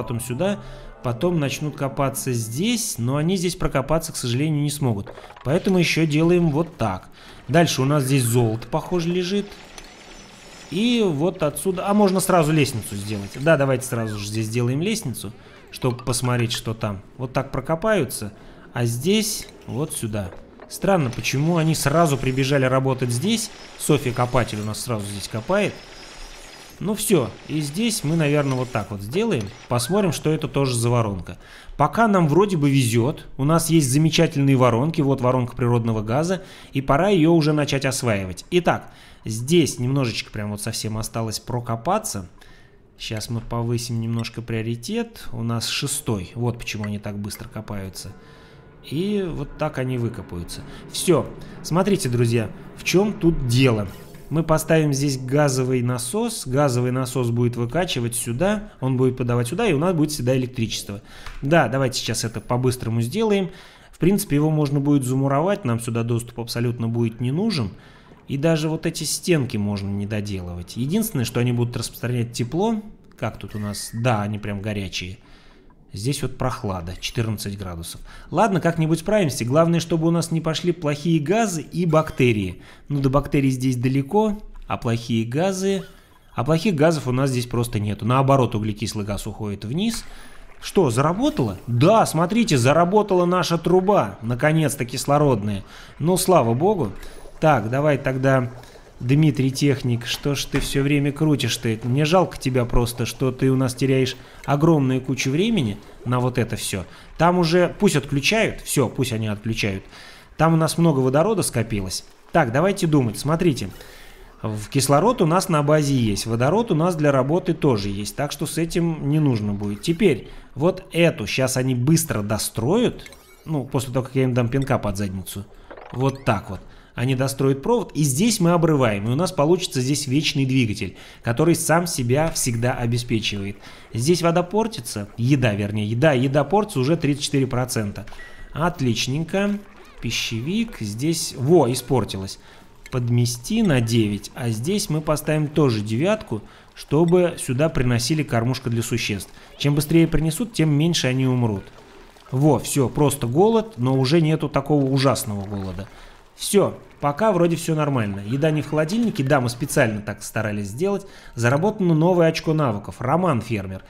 потом начнут копаться здесь, но они здесь прокопаться, к сожалению, не смогут. Поэтому еще делаем вот так. Дальше у нас здесь золото, похоже, лежит. И вот отсюда... А можно сразу лестницу сделать. Да, давайте сразу же здесь сделаем лестницу, чтобы посмотреть, что там. Вот так прокопаются, а здесь вот сюда. Странно, почему они сразу прибежали работать здесь. Софья Копатель у нас сразу здесь копает. Ну все, и здесь мы, наверное, вот так вот сделаем. Посмотрим, что это тоже за воронка. Пока нам вроде бы везет. У нас есть замечательные воронки. Вот воронка природного газа. И пора ее уже начать осваивать. Итак, здесь немножечко прям вот совсем осталось прокопаться. Сейчас мы повысим немножко приоритет. У нас 6-й. Вот почему они так быстро копаются. И вот так они выкопаются. Все. Смотрите, друзья, в чем тут дело. Мы поставим здесь газовый насос. Газовый насос будет выкачивать сюда. Он будет подавать сюда, и у нас будет всегда электричество. Да, давайте сейчас это по-быстрому сделаем. В принципе, его можно будет замуровать. Нам сюда доступ абсолютно будет не нужен. И даже вот эти стенки можно не доделывать. Единственное, что они будут распространять тепло. Как тут у нас? Да, они прям горячие. Здесь вот прохлада, 14 градусов. Ладно, как-нибудь справимся. Главное, чтобы у нас не пошли плохие газы и бактерии. Ну, до бактерий здесь далеко, а плохие газы... А плохих газов у нас здесь просто нету. Наоборот, углекислый газ уходит вниз. Что, заработало? Да, смотрите, заработала наша труба. Наконец-то кислородная. Ну, слава богу. Так, давай тогда... Дмитрий Техник, что ж ты все время крутишь ты? Мне жалко тебя просто, что ты у нас теряешь огромную кучу времени на вот это все. Там уже пусть отключают, все, пусть они отключают. Там у нас много водорода скопилось. Так, давайте думать, смотрите. Кислород у нас на базе есть, водород у нас для работы тоже есть, так что с этим не нужно будет. Теперь вот эту сейчас они быстро достроят, ну, после того, как я им дам пинка под задницу. Вот так вот. Они достроят провод, и здесь мы обрываем. И у нас получится здесь вечный двигатель, который сам себя всегда обеспечивает. Здесь вода портится, вернее, еда портится уже 34%. Отличненько. Пищевик здесь, испортилось. Подмести на 9, а здесь мы поставим тоже 9, чтобы сюда приносили кормушка для существ. Чем быстрее принесут, тем меньше они умрут. Все, просто голод, но уже нету такого ужасного голода. Все, пока вроде все нормально. Еда не в холодильнике, да, мы специально так старались сделать. Заработано новое очко навыков, Роман Фермер.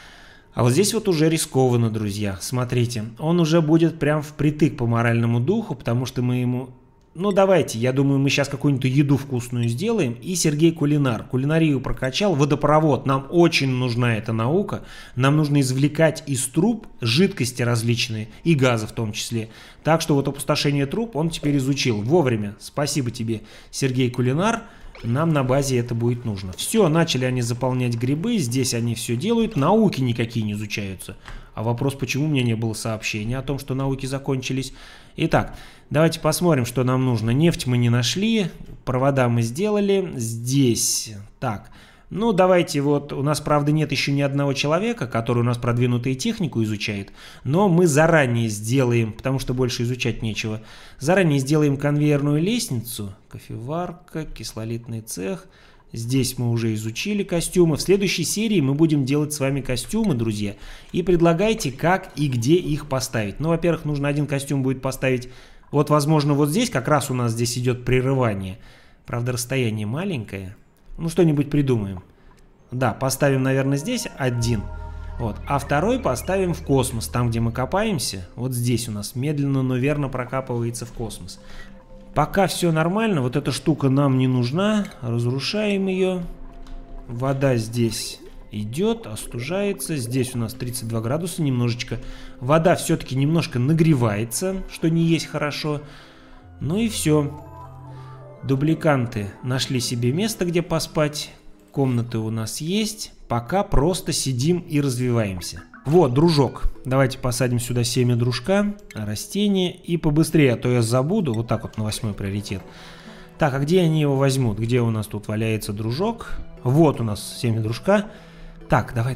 А вот здесь вот уже рискованно, друзья. Смотрите, он уже будет прям впритык по моральному духу, потому что мы ему... Ну давайте, я думаю, мы сейчас какую-нибудь еду вкусную сделаем. И Сергей Кулинар. Кулинарию прокачал, водопровод. Нам очень нужна эта наука. Нам нужно извлекать из труб жидкости различные, и газы в том числе. Так что вот опустошение труб он теперь изучил вовремя. Спасибо тебе, Сергей Кулинар. Нам на базе это будет нужно. Все, начали они заполнять грибы. Здесь они все делают. Науки никакие не изучаются. А вопрос, почему у меня не было сообщения о том, что науки закончились. Итак, давайте посмотрим, что нам нужно. Нефть мы не нашли, провода мы сделали. Здесь, так, ну давайте вот, у нас, правда, нет еще ни одного человека, который у нас продвинутую технику изучает, но мы заранее сделаем, потому что больше изучать нечего, заранее сделаем конвейерную лестницу, кофеварка, кислолитный цех. Здесь мы уже изучили костюмы. В следующей серии мы будем делать с вами костюмы, друзья. И предлагайте, как и где их поставить. Ну, во-первых, нужно один костюм будет поставить. Вот, возможно, вот здесь как раз у нас здесь идет прерывание. Правда, расстояние маленькое. Ну, что-нибудь придумаем. Да, поставим, наверное, здесь один. Вот. А второй поставим в космос. Там, где мы копаемся. Вот здесь у нас медленно, но верно прокапывается в космос. Пока все нормально, вот эта штука нам не нужна, разрушаем ее. Вода здесь идет, остужается, здесь у нас 32 градуса немножечко. Вода все-таки немножко нагревается, что не есть хорошо. Ну и все. Дубликанты нашли себе место, где поспать. Комнаты у нас есть. Пока просто сидим и развиваемся. Вот, дружок. Давайте посадим сюда семя дружка, растение, и побыстрее, а то я забуду. Вот так вот на 8-й приоритет. Так, а где они его возьмут? Где у нас тут валяется дружок? Вот у нас семя дружка. Так, давай.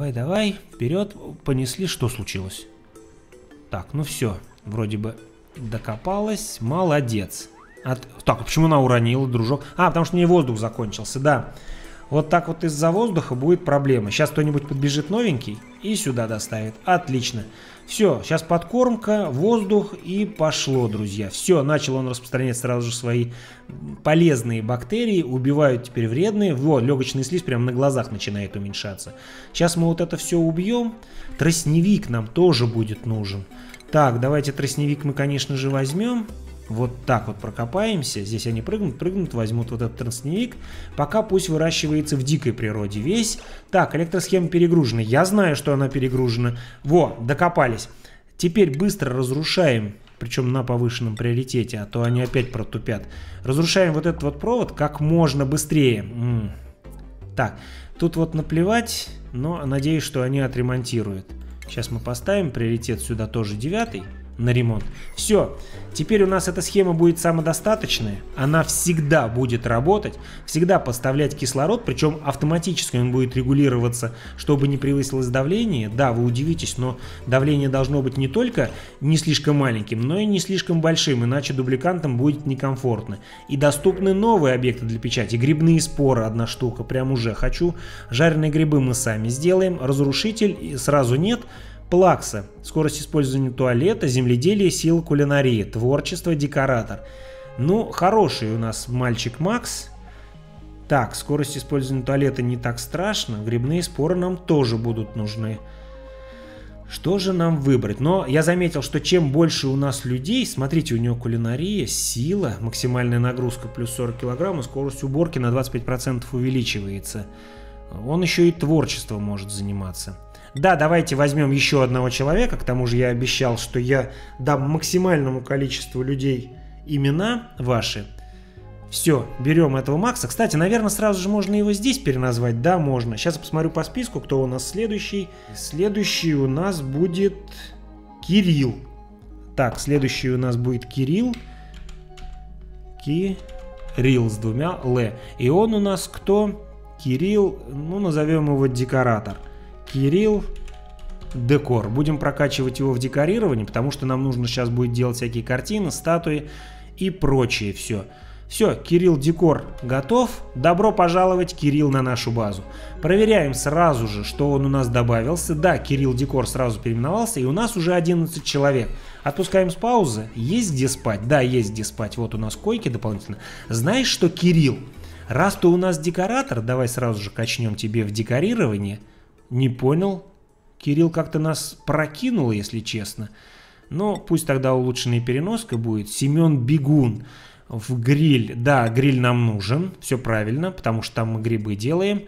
Вперед, понесли. Что случилось? Так, ну все. Вроде бы докопалась. Молодец. Так, а почему она уронила, дружок? А, потому что у нее воздух закончился, да. Вот так вот из-за воздуха будет проблема. Сейчас кто-нибудь подбежит новенький и сюда доставит. Отлично. Все, сейчас подкормка, воздух и пошло, друзья. Все, начал он распространять сразу же свои полезные бактерии. Убивают теперь вредные. Вот, легочная слизь прямо на глазах начинает уменьшаться. Сейчас мы вот это все убьем. Тростневик нам тоже будет нужен. Так, давайте тростневик мы, конечно же, возьмем. Вот так вот прокопаемся. Здесь они прыгнут, возьмут вот этот тростневик. Пока пусть выращивается в дикой природе весь. Так, электросхема перегружена. Я знаю, что она перегружена. Во, докопались. Теперь быстро разрушаем, причем на повышенном приоритете, а то они опять протупят. Разрушаем вот этот вот провод как можно быстрее. Так, тут вот наплевать, но надеюсь, что они отремонтируют. Сейчас мы поставим приоритет сюда тоже 9 на ремонт. Все, теперь у нас эта схема будет самодостаточная, она всегда будет работать, всегда поставлять кислород, причем автоматически он будет регулироваться, чтобы не превысилось давление. Да, вы удивитесь, но давление должно быть не только не слишком маленьким, но и не слишком большим, иначе дубликантам будет некомфортно. И доступны новые объекты для печати. Грибные споры, одна штука, прям уже хочу. Жареные грибы мы сами сделаем. Разрушитель сразу нет. Плакса. Скорость использования туалета, земледелие, сила кулинарии, творчество, декоратор. Ну, хороший у нас мальчик Макс. Так, скорость использования туалета не так страшно. Грибные споры нам тоже будут нужны. Что же нам выбрать? Но я заметил, что чем больше у нас людей, смотрите, у него кулинария, сила, максимальная нагрузка плюс 40 килограмм, и скорость уборки на 25% увеличивается. Он еще и творчеством может заниматься. Да, давайте возьмем еще одного человека. К тому же я обещал, что я дам максимальному количеству людей имена ваши. Все, берем этого Макса. Кстати, наверное, сразу же можно его здесь переназвать. Да, можно. Сейчас я посмотрю по списку, кто у нас следующий. Следующий у нас будет Кирилл. Так, следующий у нас будет Кирилл. Кирилл с двумя Л. И он у нас кто? Кирилл, ну, назовем его декоратор. Кирилл Декор. Будем прокачивать его в декорировании, потому что нам нужно сейчас будет делать всякие картины, статуи и прочее все. Все, Кирилл Декор готов. Добро пожаловать, Кирилл, на нашу базу. Проверяем сразу же, что он у нас добавился. Да, Кирилл Декор сразу переименовался, и у нас уже 11 человек. Отпускаем с паузы. Есть где спать? Да, есть где спать. Вот у нас койки дополнительно. Знаешь что, Кирилл? Раз ты у нас декоратор, давай сразу же качнем тебе в декорирование. Не понял. Кирилл как-то нас прокинул, если честно. Но пусть тогда улучшенная переноска будет. Семен Бегун. В гриль. Да, гриль нам нужен. Все правильно, потому что там мы грибы делаем.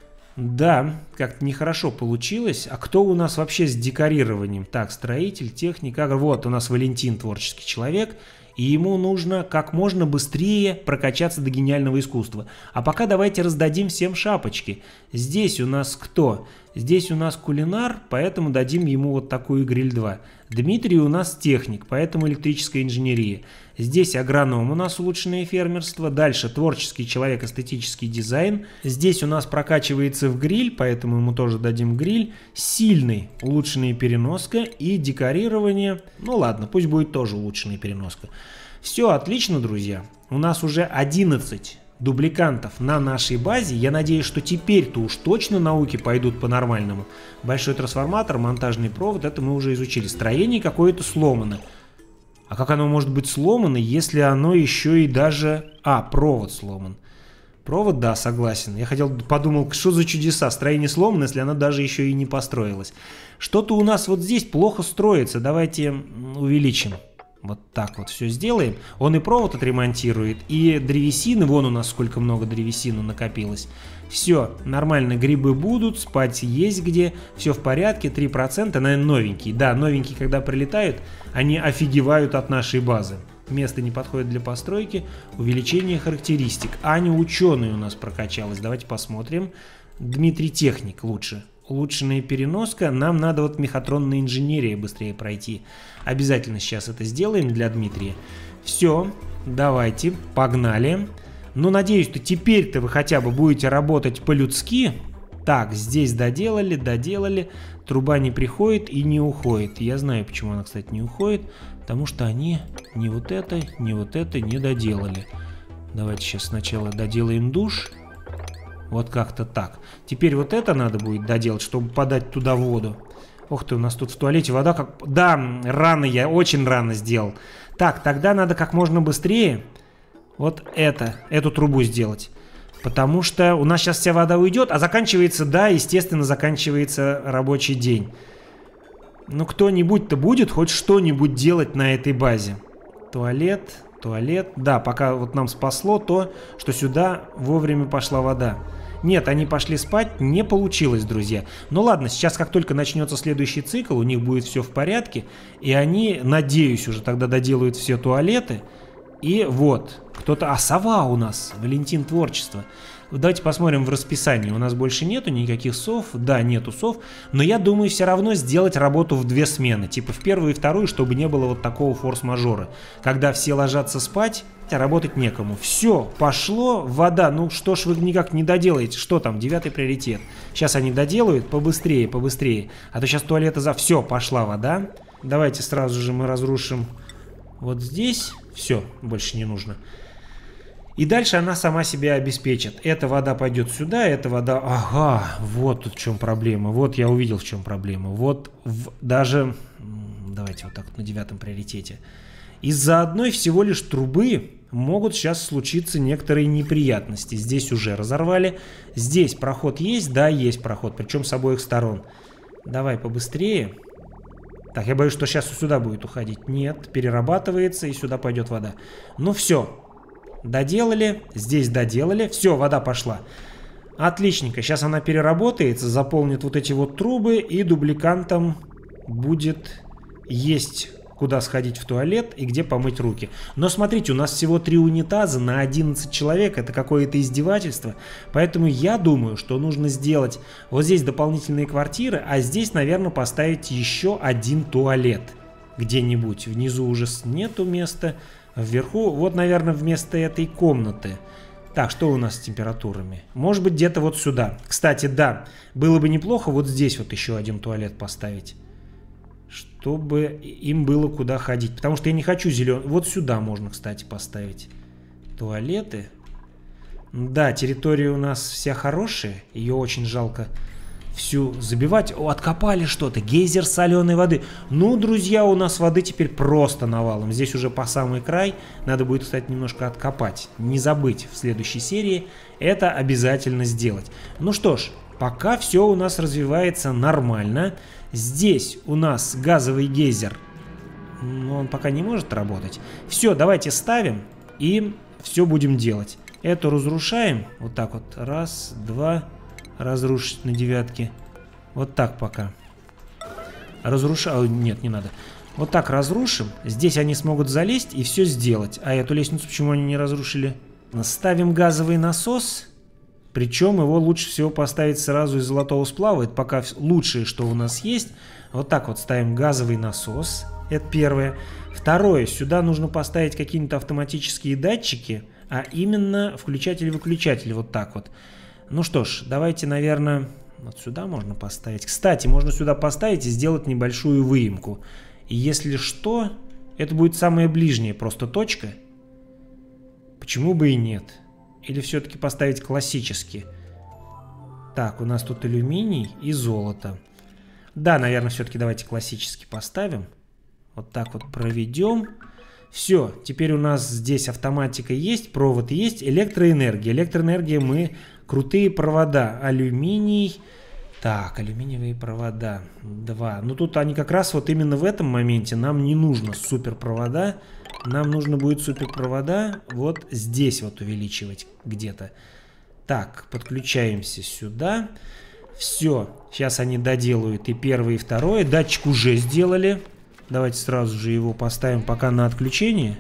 Да, как-то нехорошо получилось. А кто у нас вообще с декорированием? Так, строитель, техник. Вот у нас Валентин, творческий человек. И ему нужно как можно быстрее прокачаться до гениального искусства. А пока давайте раздадим всем шапочки. Здесь у нас кто? Здесь у нас кулинар, поэтому дадим ему вот такую гриль 2. Дмитрий у нас техник, поэтому электрическая инженерия. Здесь агроном у нас улучшенное фермерство. Дальше творческий человек, эстетический дизайн. Здесь у нас прокачивается в гриль, поэтому ему тоже дадим гриль. Сильный, улучшенная переноска и декорирование. Ну ладно, пусть будет тоже улучшенная переноска. Все отлично, друзья. У нас уже 11 дубликантов на нашей базе. Я надеюсь, что теперь-то уж точно науки пойдут по-нормальному. Большой трансформатор, монтажный провод, это мы уже изучили. Строение какое-то сломано. А как оно может быть сломано, если оно еще и даже... провод сломан. Провод, да, согласен. Я подумал, что за чудеса. Строение сломано, если оно даже еще и не построилось. Что-то у нас вот здесь плохо строится. Давайте увеличим. Вот так вот все сделаем. Он и провод отремонтирует, и древесины. Вон у нас сколько много древесины накопилось. Все, нормально, грибы будут, спать есть где. Все в порядке, 3%, наверное, новенькие. Да, новенькие, когда прилетают, они офигевают от нашей базы. Место не подходит для постройки. Увеличение характеристик. Аня ученый у нас прокачалась. Давайте посмотрим. Дмитрий техник лучше. Улучшенная переноска. Нам надо вот мехатронная инженерия быстрее пройти. Обязательно сейчас это сделаем для Дмитрия. Все, давайте, погнали. Ну, надеюсь, что теперь-то вы хотя бы будете работать по-людски. Так, здесь доделали. Труба не приходит и не уходит. Я знаю, почему она, кстати, не уходит. Потому что они ни вот это не доделали. Давайте сейчас сначала доделаем душ. Вот как-то так. Теперь вот это надо будет доделать, чтобы подать туда воду. Ох ты, у нас тут в туалете вода как... Да, рано я, очень рано сделал. Так, тогда надо как можно быстрее вот эту трубу сделать. Потому что у нас сейчас вся вода уйдет, а заканчивается, да, естественно, заканчивается рабочий день. Ну, кто-нибудь-то будет хоть что-нибудь делать на этой базе. Туалет. Да, пока вот нам спасло то, что сюда вовремя пошла вода. Нет, они пошли спать, не получилось, друзья. Ну ладно, сейчас как только начнется следующий цикл, у них будет все в порядке. И они, надеюсь, уже тогда доделают все туалеты. И вот, кто-то... сова у нас, Валентин творчество. Давайте посмотрим в расписании. У нас больше нету никаких сов. Да, нету сов. Но я думаю все равно сделать работу в 2 смены. Типа в первую и вторую, чтобы не было вот такого форс-мажора. Когда все ложатся спать, а работать некому. Все, пошло, вода. Ну что ж вы никак не доделаете? Что там, 9-й приоритет. Сейчас они доделают побыстрее. А то сейчас туалеты за... Все, пошла вода. Давайте сразу же мы разрушим вот здесь. Все, больше не нужно. И дальше она сама себя обеспечит. Эта вода пойдет сюда, эта вода... Ага, вот тут в чем проблема. Вот я увидел, в чем проблема. Вот даже... Давайте вот так вот на 9-м приоритете. Из-за одной всего лишь трубы могут сейчас случиться некоторые неприятности. Здесь уже разорвали. Здесь проход есть? Да, есть проход. Причем с обоих сторон. Давай побыстрее. Так, я боюсь, что сейчас сюда будет уходить. Нет, перерабатывается и сюда пойдет вода. Ну все. Доделали, здесь доделали, все, вода пошла. Отличненько, сейчас она переработается, заполнит вот эти вот трубы, и дубликантам будет есть куда сходить в туалет и где помыть руки. Но смотрите, у нас всего 3 унитаза на 11 человек, это какое-то издевательство. Поэтому я думаю, что нужно сделать вот здесь дополнительные квартиры, а здесь, наверное, поставить еще один туалет где-нибудь. Внизу уже нету места, вверху, вот, наверное, вместо этой комнаты. Так, что у нас с температурами? Может быть, где-то вот сюда. Кстати, да, было бы неплохо вот здесь вот еще один туалет поставить, чтобы им было куда ходить. Потому что я не хочу зеленый. Вот сюда можно, кстати, поставить туалеты. Да, территория у нас вся хорошая. Ее очень жалко всю забивать. О, откопали что-то. Гейзер соленой воды. Ну, друзья, у нас воды теперь просто навалом. Здесь уже по самый край. Надо будет, кстати, немножко откопать. Не забыть в следующей серии это обязательно сделать. Ну что ж, пока все у нас развивается нормально. Здесь у нас газовый гейзер. Но он пока не может работать. Все, давайте ставим и все будем делать. Эту разрушаем. Вот так вот. Раз, два. Разрушить на 9. Вот так пока. Разрушаю. Нет, не надо. Вот так разрушим. Здесь они смогут залезть и все сделать. А эту лестницу почему они не разрушили? Ставим газовый насос. Причем его лучше всего поставить сразу из золотого сплава. Это пока лучшее, что у нас есть. Вот так вот ставим газовый насос. Это первое. Второе. Сюда нужно поставить какие-нибудь автоматические датчики. А именно включатель-выключатель. Вот так вот. Ну что ж, давайте, наверное, вот сюда можно поставить. Кстати, можно сюда поставить и сделать небольшую выемку. И если что, это будет самая ближняя просто точка. Почему бы и нет? Или все-таки поставить классически? Так, у нас тут алюминий и золото. Да, наверное, все-таки давайте классически поставим. Вот так вот проведем. Все, теперь у нас здесь автоматика есть, провод есть, электроэнергия. Электроэнергия мы... Крутые провода, алюминий. Так, алюминиевые провода. 2. Ну тут они как раз вот именно в этом моменте нам не нужно суперпровода. Нам нужно будет суперпровода вот здесь вот увеличивать где-то. Так, подключаемся сюда. Все, сейчас они доделают и первое, и второе. Датчик уже сделали. Давайте сразу же его поставим пока на отключение.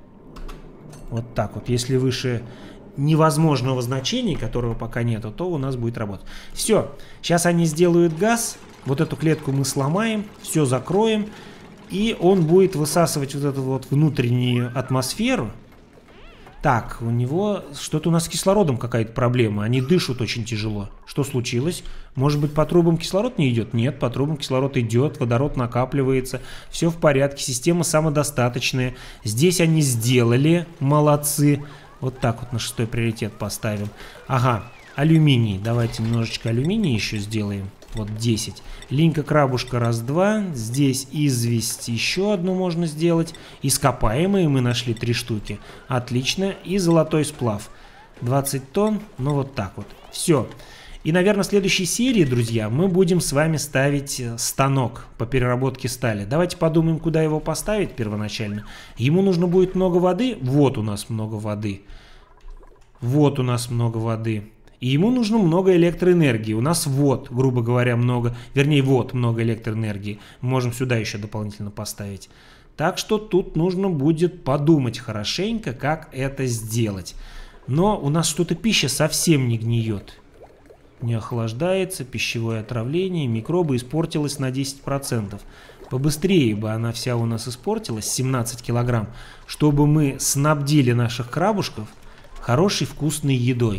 Вот так вот, если выше... невозможного значения, которого пока нету, то у нас будет работать. Все, сейчас они сделают газ, вот эту клетку мы сломаем, все закроем, и он будет высасывать вот эту вот внутреннюю атмосферу. Так, у него что-то у нас с кислородом какая-то проблема, они дышат очень тяжело. Что случилось? Может быть, по трубам кислород не идет? Нет, по трубам кислород идет, водород накапливается, все в порядке, система самодостаточная. Здесь они сделали, молодцы. Вот так вот на 6-й приоритет поставим. Ага, алюминий. Давайте немножечко алюминия еще сделаем. Вот 10. Линька-крабушка раз-два. Здесь известь еще одну можно сделать. Ископаемые мы нашли 3 штуки. Отлично. И золотой сплав. 20 тонн. Ну вот так вот. Все. И, наверное, в следующей серии, друзья, мы будем с вами ставить станок по переработке стали. Давайте подумаем, куда его поставить первоначально. Ему нужно будет много воды. Вот у нас много воды. Вот у нас много воды. И ему нужно много электроэнергии. У нас вот, грубо говоря, много, вернее, вот много электроэнергии. Можем сюда еще дополнительно поставить. Так что тут нужно будет подумать хорошенько, как это сделать. Но у нас что-то пища совсем не гниет. Не охлаждается, пищевое отравление, микробы испортилось на 10%. Побыстрее бы она вся у нас испортилась, 17 килограмм, чтобы мы снабдили наших крабушков хорошей вкусной едой.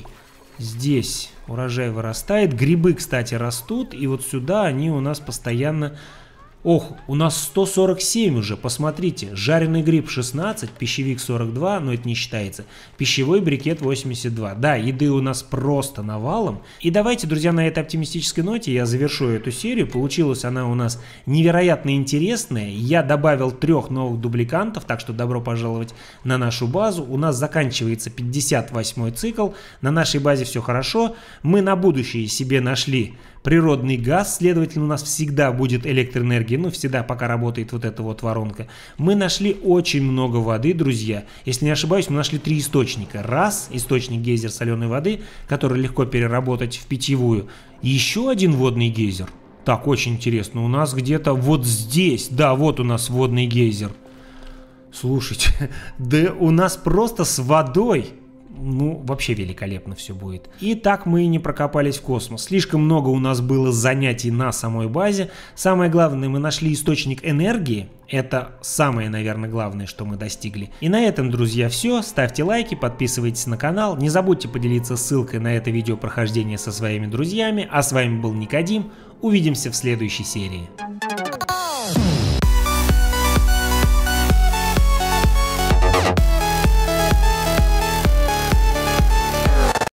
Здесь урожай вырастает, грибы, кстати, растут, и вот сюда они у нас постоянно... Ох, у нас 147 уже, посмотрите, жареный гриб 16, пищевик 42, но это не считается, пищевой брикет 82. Да, еды у нас просто навалом. И давайте, друзья, на этой оптимистической ноте я завершу эту серию. Получилась она у нас невероятно интересная. Я добавил 3 новых дубликантов, так что добро пожаловать на нашу базу. У нас заканчивается 58-й цикл, на нашей базе все хорошо. Мы на будущее себе нашли природный газ, следовательно, у нас всегда будет электроэнергия, ну, всегда, пока работает вот эта вот воронка. Мы нашли очень много воды, друзья. Если не ошибаюсь, мы нашли 3 источника. Раз, источник гейзер соленой воды, который легко переработать в питьевую. И еще один водный гейзер. Так, очень интересно. У нас где-то вот здесь. Да, вот у нас водный гейзер. Слушайте, да у нас просто с водой. Ну, вообще великолепно все будет. И так мы и не прокопались в космос. Слишком много у нас было занятий на самой базе. Самое главное, мы нашли источник энергии. Это самое, наверное, главное, что мы достигли. И на этом, друзья, все. Ставьте лайки, подписывайтесь на канал. Не забудьте поделиться ссылкой на это видео прохождение со своими друзьями. А с вами был Никодим. Увидимся в следующей серии.